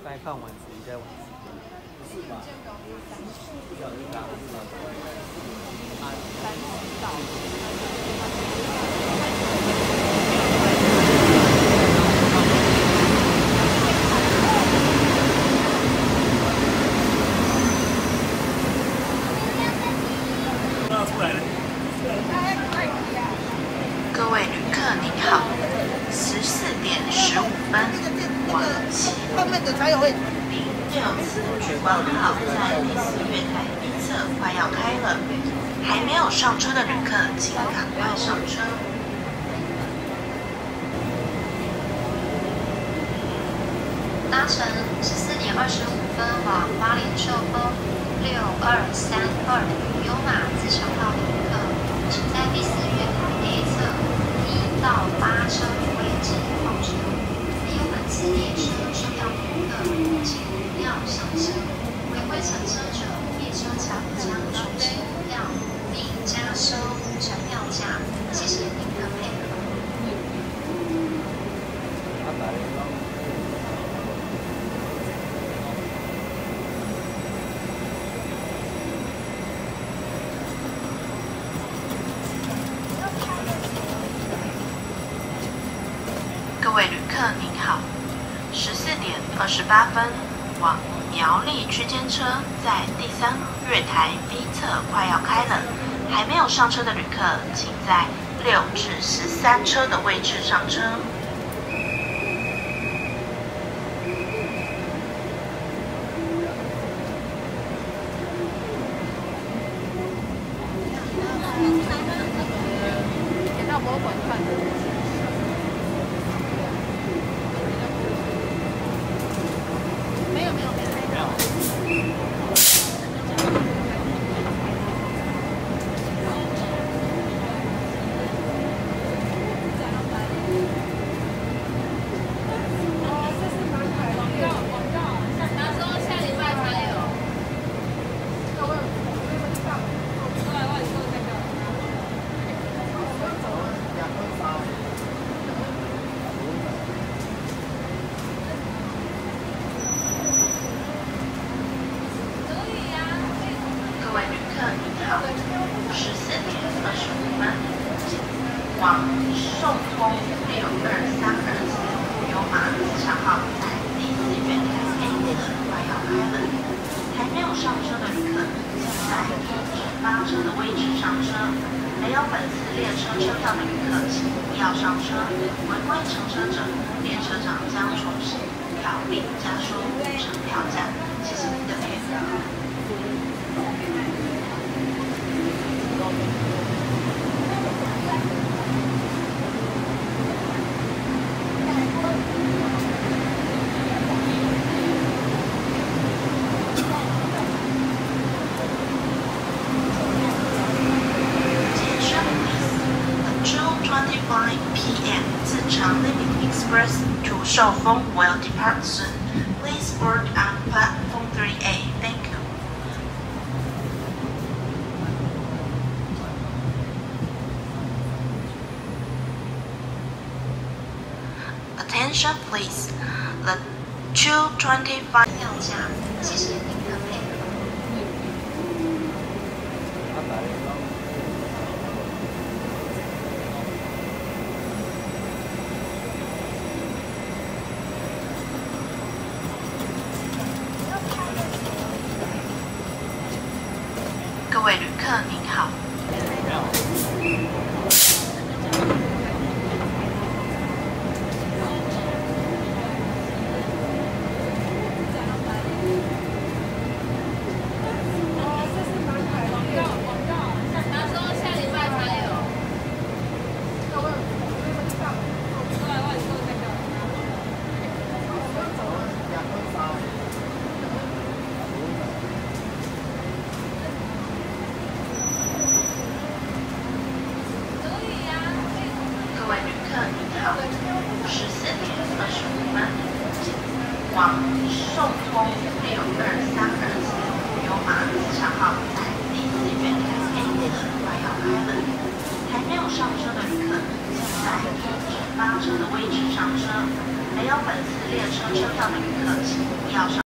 该看晚自习再晚自习。 各位旅客您好，14:15往期06次莒光号在第4月台一侧快要开了，还没有上车的旅客请赶快上车。 搭乘14:25往花莲寿丰6232优马自强号的旅客，请在第4月台 A 侧1到8车位置候车。没有本次列车车票的旅客，请不要上车。违规乘车者，列车长将处以票并加收乘票价。谢谢您的配合。 各位旅客您好，14:28往苗栗区间车在第3月台 B 侧快要开了，还没有上车的旅客，请在6至13车的位置上车。往寿丰6232优马自强号在第4月台 A 侧快要开了，还没有上车的旅客，请在1至8车的位置上车。没有本次列车车票的旅客，请不要上车。违规乘车者，列车长将处以票并加收乘票价。谢谢您的配合。PM 自强 Living Express to 寿丰 will depart soon. Please board on platform 3A. Thank you. Attention please. The 225 票价，谢谢您的配合。 各位旅客您好。往寿丰6232优马自强号在第4月台 A 侧快要开了，还没有上车的旅客，请在1至8车的位置上车。 没有本次列车车票的旅客，请不要上。